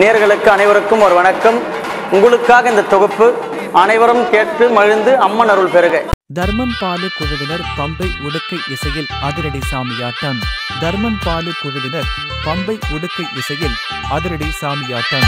நேயர்களுக்கு அனைவருக்கும் ஒரு வணக்கம். உங்களுக்காக இந்த தொகுப்பு. அனைவரும் கேட்டு மகிழ்ந்து அம்மன் அருள் பெறுக. தர்மம் பாலு குழுவினர் பம்பை உடுக்கை இசையில் அதிரடி சாமியாட்டம். தர்மம் பாலு குழுவினர் பம்பை உடுக்கை இசையில் அதிரடி சாமியாட்டம்.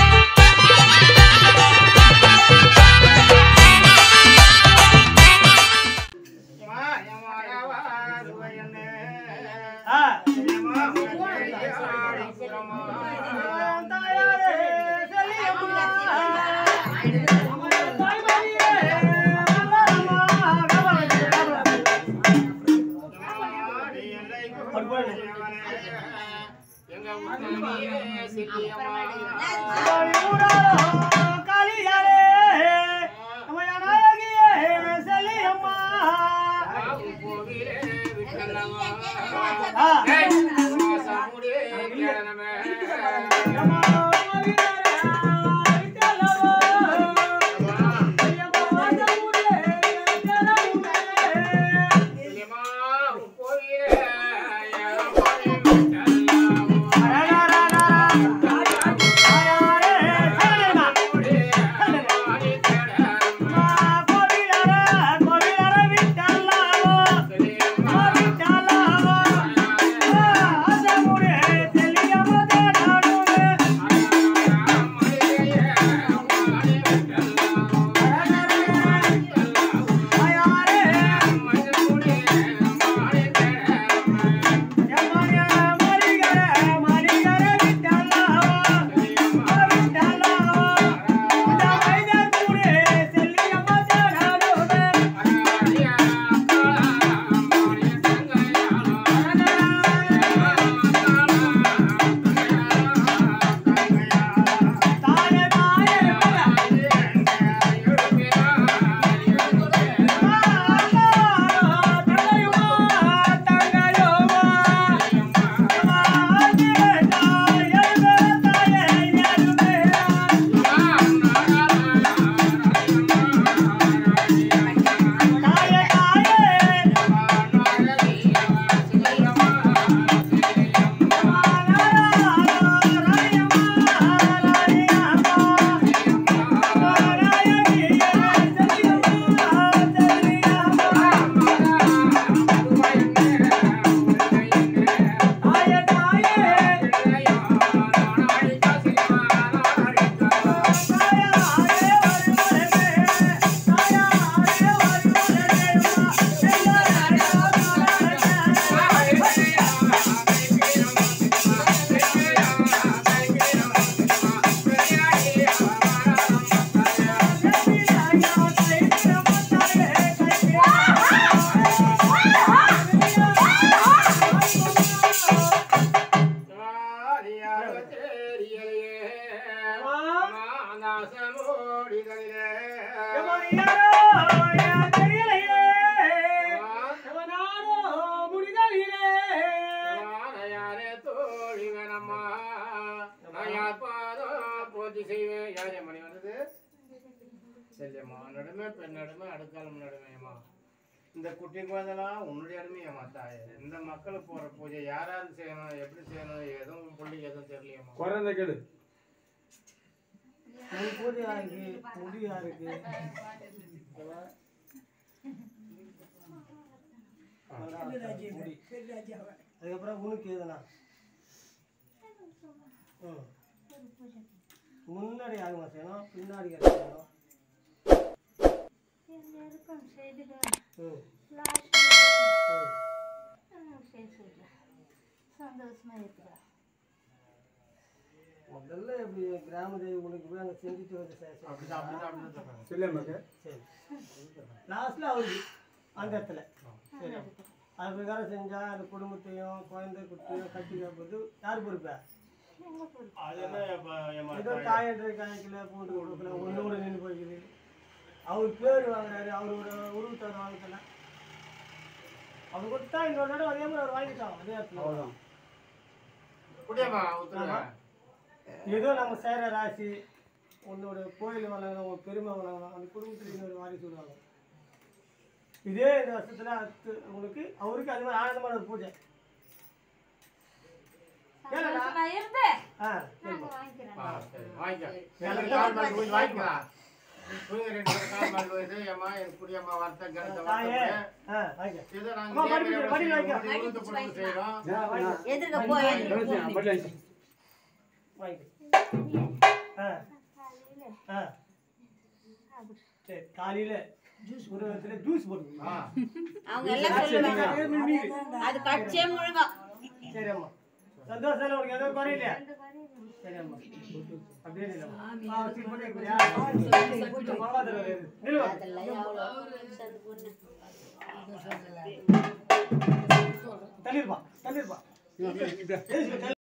இந்த குட்டிக்கு வந்தெல்லாம் உன்னுடைய அருமையம்மா தாயே. இந்த மக்களுக்கு போற பூஜை யாராவது செய்யணும், எப்படி செய்யணும், எதுவும் பிள்ளைக்கு எதுவும் தெரியலையம்மா. குறைந்த கேடு பூஜை யாருக்கு முடி யாருக்கு அதுக்கப்புறம் உனக்கு எதுனா முன்னாடி யாருமா செய்யணும், பின்னாடி செய்யணும். முதல்ல எப்படி கிராம தேவி உனக்கு போய் அங்கே செஞ்சுட்டு வந்து சரி லாஸ்ட்ல அவருக்கு அந்த இடத்துல சரி அது பிரகாரம் செஞ்சா அந்த குடும்பத்தையும் குழந்தை குட்டியும் கட்டி காப்பது யார் பொறுப்பா? ஏதோ தாயன்ற காய்க்கல பூண்டு கொடுக்கல ஒன்னோட நின்று போய்க்குது. அவர் பேர் வாங்குறாரு, அவரோட உருவத்தோட வாங்கிக்கல. அவர் கொடுத்தா இன்னொரு தடவை அதே மாதிரி அவர் வாங்கிட்டான் அதே இடத்துல. ஏதோ நம்ம சேர ராசி உன்னோட கோயில் வளங்கணும், உங்க பெருமை வளங்கணும், அந்த குடும்பத்தில் இன்னொரு வாரி சொல்லுவாங்க. இதே இந்த வருஷத்துல உங்களுக்கு அவருக்கு அது மாதிரி ஆனந்தமான ஒரு பூஜை. கேளுடா. நான் இருந்தேன். ஆ, நான் சரிப்பா. வாங்கிக்கிறேன். வாங்கிக்க. எனக்கு கால் மாடு போய் வாங்கிக்கலாம். போய் 2 கால் மாடு போயிட்டு, ஏம்மா, எனக்கு புரியம்மா, வருத்தம் கருத்தை தாயே, வருத்தப்படு. ஆ, வாங்கிக்க. இதை நாங்க அம்மா, இதே படிக்க, மாதிரி படிக்க செய்வோம். வைக்க. உழுது புழுது செய்றோம். ஆ, வாங்கிக்க. எதிர்க்க போ, எதிர்க்க போ. வாங்கிக்க. ஆ, ஆ. சரி, காலையில ஒரு இடத்துல ஜூஸ் போட்டு ஆ. அவங்க எல்லாம் சொல்லுவாங்க அது கட்சியே முழுங்கும். சரி அம்மா சந்தோஷம் உனக்கு எதுவும் குறையில சரி அம்மா அப்படியே நில்லும்மா. நில்லுவா. அதெல்லாம் எவ்வளோ சத்து பொண்ணு. தள்ளிருப்பா தள்ளிருப்பா